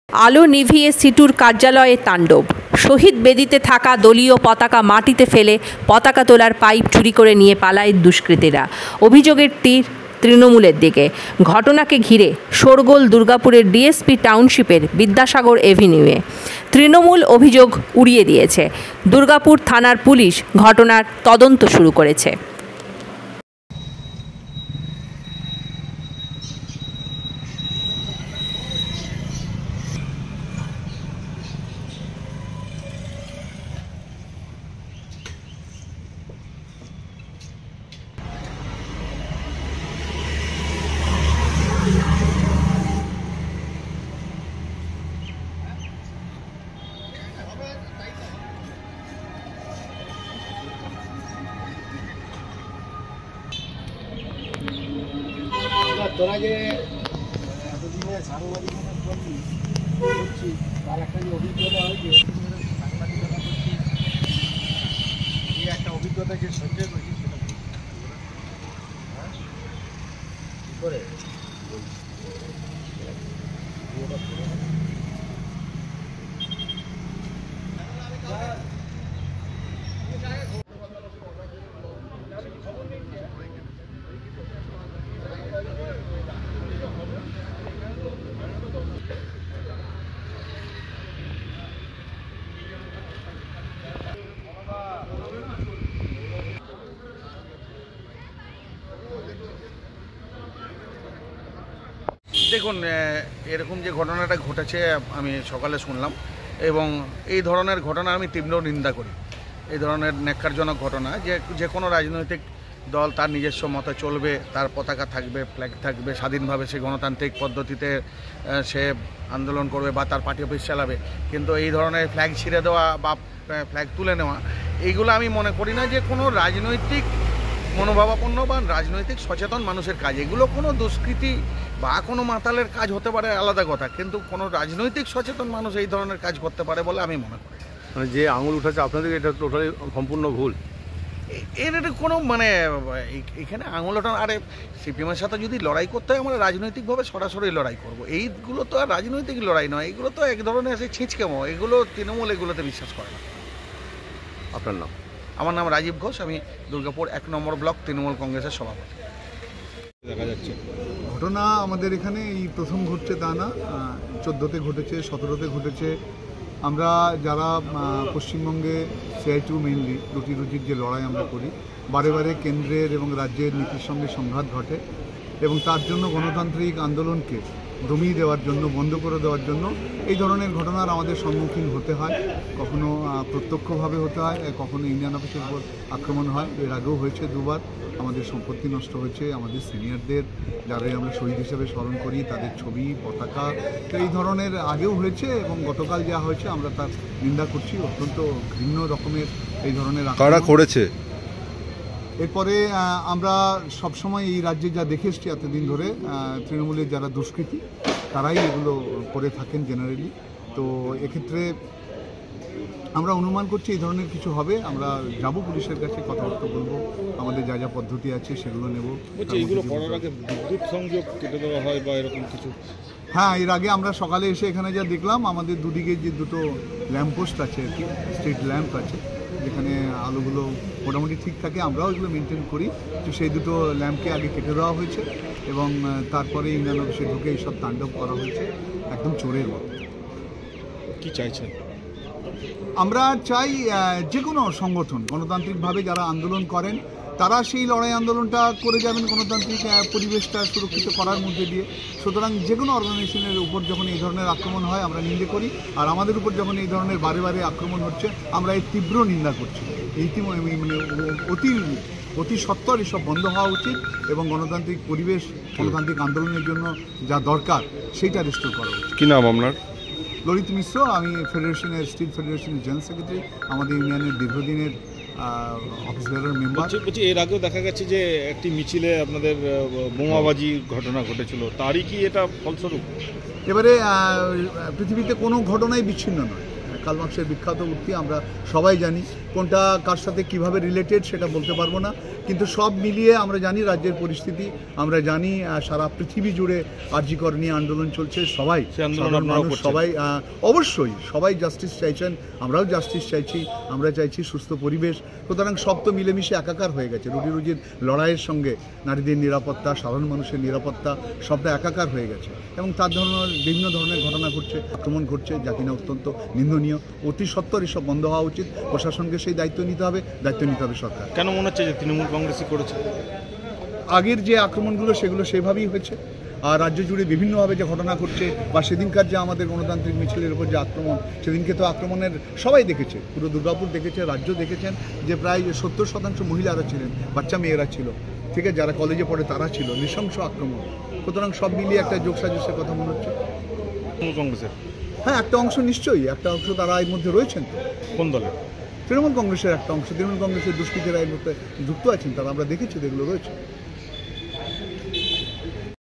আলো নিভিয়ে সিটুর কার্যালয়ে তাণ্ডব। শহীদ বেদিতে থাকা দলীয় পতাকা মাটিতে ফেলে পতাকা তোলার পাইপ চুরি করে নিয়ে পালায় দুষ্কৃতীরা। অভিযোগের তীর তৃণমূলের দিকে। ঘটনাকে ঘিরে শোরগোল দুর্গাপুরের ডিএসপি টাউনশিপের বিদ্যাসাগর এভিনিউয়ে। তৃণমূল অভিযোগ উড়িয়ে দিয়েছে। দুর্গাপুর থানার পুলিশ ঘটনার তদন্ত শুরু করেছে। তোরা যে এতদিনে সাংবাদিকতা করছি তার একটা যে অভিজ্ঞতা হয়েছে, সাংবাদিকতা করছি এই একটা অভিজ্ঞতা যে সঞ্চয় করছি সেটা কী করে দেখুন, এরকম যে ঘটনাটা ঘটেছে আমি সকালে শুনলাম এবং এই ধরনের ঘটনা আমি তীব্র নিন্দা করি। এই ধরনের ন্যাক্কারজনক ঘটনা যে কোনো রাজনৈতিক দল তার নিজস্ব মতে চলবে, তার পতাকা থাকবে, ফ্ল্যাগ থাকবে, স্বাধীনভাবে সে গণতান্ত্রিক পদ্ধতিতে সে আন্দোলন করবে বা তার পার্টি অফিস চালাবে। কিন্তু এই ধরনের ফ্ল্যাগ ছিঁড়ে দেওয়া বা ফ্ল্যাগ তুলে নেওয়া, এইগুলো আমি মনে করি না যে কোনো রাজনৈতিক মনোভাবাপন্ন বা রাজনৈতিক সচেতন মানুষের কাজ। এগুলো কোনো দুষ্কৃতি বা কোনো মাতালের কাজ হতে পারে আলাদা কথা, কিন্তু কোনো রাজনৈতিক সচেতন মানুষ এই ধরনের কাজ করতে পারে বলে আমি মনে করি। মানে যে আঙুল উঠেছে আপনাদের, এটা টোটালি সম্পূর্ণ ভুল। এর কোনো মানে এখানে আঙুল ওঠানো, আরে সিপিএমের সাথে যদি লড়াই করতে হয় আমরা রাজনৈতিকভাবে সরাসরি লড়াই করব। এইগুলো তো আর রাজনৈতিক লড়াই নয়, এগুলো তো এক ধরনের আছে ছিঁচকেমো। এগুলো তৃণমূল এগুলোতে বিশ্বাস করে না। আপনার নাম? আমার নাম রাজীব ঘোষ, আমি দুর্গাপুর 1 নম্বর ব্লক তৃণমূল কংগ্রেসের সভাপতি। দেখা যাচ্ছে ঘটনা আমাদের এখানে এই প্রথম ঘটছে তা না, 14তে ঘটেছে, 17তে ঘটেছে। আমরা যারা পশ্চিমবঙ্গে CI2 মেইনলি রুটির যে লড়াই আমরা করি, বারে বারে কেন্দ্রের এবং রাজ্যের নীতির সঙ্গে সংঘাত ঘটে এবং তার জন্য গণতান্ত্রিক আন্দোলনকে দমিয়ে দেওয়ার জন্য, বন্ধ করে দেওয়ার জন্য এই ধরনের ঘটনার আমাদের সম্মুখীন হতে হয়। কখনো প্রত্যক্ষভাবে হতে হয়, কখনো ইন্ডিয়ান অফিসের উপর আক্রমণ হয়। এর আগেও হয়েছে দুবার। আমাদের সম্পত্তি নষ্ট হয়েছে, আমাদের সিনিয়রদের যারা আমরা শহীদ হিসেবে স্মরণ করি তাদের ছবি, পতাকা, তো এই ধরনের আগেও হয়েছে এবং গতকাল যা হয়েছে আমরা তার নিন্দা করছি। অত্যন্ত ঘৃণ্য রকমের এই ধরনের কারা করেছে। এরপরে আমরা সবসময় এই রাজ্যে যা দেখে এসছি এতদিন ধরে, তৃণমূলের যারা দুষ্কৃতী তারাই এগুলো করে থাকেন জেনারেলি। তো এক্ষেত্রে আমরা অনুমান করছি এই ধরনের কিছু হবে। আমরা যাব পুলিশের কাছে, কথাবার্তা বলবো, আমাদের যা যা পদ্ধতি আছে সেগুলো নেব। এইগুলো করার আগে বিদ্যুৎ সংযোগ কেটে দেওয়া হয় বা এরকম কিছু? হ্যাঁ, এর আগে আমরা সকালে এসে এখানে যা দেখলাম, আমাদের দুদিকে যে দুটো ল্যাম্পপোস্ট আছে আর কি, স্ট্রিট ল্যাম্প আছে, যেখানে আলোগুলো মোটামুটি ঠিক থাকে, আমরাও এগুলো মেনটেন করি। তো সেই দুটো ল্যাম্পকে আগে কেটে দেওয়া হয়েছে এবং তারপরে ইন্ডিয়ান অফিসে ঢুকে এইসব তাণ্ডব করা হয়েছে একদম চোরের মতো। কি চাইছেন? আমরা চাই যে কোনো সংগঠন গণতান্ত্রিকভাবে যারা আন্দোলন করেন তারা সেই লড়াই আন্দোলনটা করে যাবেন গণতান্ত্রিক পরিবেশটা সুরক্ষিত করার মধ্যে দিয়ে। সুতরাং যে কোনো অর্গানাইজেশনের উপর যখন এই ধরনের আক্রমণ হয় আমরা নিন্দে করি, আর আমাদের উপর যখন এই ধরনের বারে বারে আক্রমণ হচ্ছে আমরা এর তীব্র নিন্দা করছি। মানে অতি সত্বর এসব বন্ধ হওয়া উচিত এবং গণতান্ত্রিক পরিবেশ, গণতান্ত্রিক আন্দোলনের জন্য যা দরকার সেইটা রেস্টোর করা উচিত। কী নাম আপনার? ললিত মিশ্র, আমি ফেডারেশনের স্টিল ফেডারেশনের জেনারেল সেক্রেটারি, আমাদের ইউনিয়নের দীর্ঘদিনের অফিস বেয়ারার মেম্বার। এর আগেও দেখা গেছে যে একটি মিছিলে আপনাদের বোমাবাজি ঘটনা ঘটেছিল, তারই কি এটা ফলস্বরূপ? এবারে পৃথিবীতে কোনো ঘটনাই বিচ্ছিন্ন নয়। কার্ল মার্ক্সের বিখ্যাত উক্তি আমরা সবাই জানি, কোনটা কার সাথে কীভাবে রিলেটেড সেটা বলতে পারবো না, কিন্তু সব মিলিয়ে আমরা জানি রাজ্যের পরিস্থিতি, আমরা জানি সারা পৃথিবী জুড়ে আরজি কর নিয়ে আন্দোলন চলছে, সবাই সাধারণ মানুষ সবাই অবশ্যই সবাই জাস্টিস চাইছেন, আমরাও জাস্টিস চাইছি, আমরা চাইছি সুস্থ পরিবেশ। সুতরাং সব তো মিলেমিশে একাকার হয়ে গেছে, রুটি রুজির লড়াইয়ের সঙ্গে নারীদের নিরাপত্তা, সাধারণ মানুষের নিরাপত্তা সবটা একাকার হয়ে গেছে এবং তার ধরনের বিভিন্ন ধরনের ঘটনা ঘটছে, আক্রমণ ঘটছে, যা কিনা অত্যন্ত নিন্দনীয়। অতি সত্বর এসব বন্ধ হওয়া উচিত, প্রশাসনকে সেই দায়িত্ব নিতে হবে সরকার। কেন মনে হচ্ছে যে তৃণমূল কংগ্রেসই করেছে? আগের যে আক্রমণগুলো সেগুলো সেভাবেই হয়েছে, আর রাজ্য জুড়ে বিভিন্নভাবে যে ঘটনা ঘটছে বা সেদিনকার যে আমাদের গণতান্ত্রিক মিছিলের উপর যে আক্রমণ, সেদিনকে তো আক্রমণের সবাই দেখেছে, পুরো দুর্গাপুর দেখেছে, রাজ্য দেখেছেন যে প্রায় 70% মহিলারা ছিলেন, বাচ্চা মেয়েরা ছিল, ঠিক আছে, যারা কলেজে পড়ে তারা ছিল, নৃশংস আক্রমণ। সুতরাং সব মিলিয়ে একটা যোগসাজশের কথা মনে হচ্ছে। তৃণমূল কংগ্রেসের? হ্যাঁ, একটা অংশ নিশ্চয়ই, একটা অংশ তারা এর মধ্যে রয়েছেন। কোন দলের? তৃণমূল কংগ্রেসের একটা অংশ, তৃণমূল কংগ্রেসের দুষ্কৃতীরা এর মধ্যে যুক্ত আছেন, তারা আমরা দেখেছি, এগুলো রয়েছে।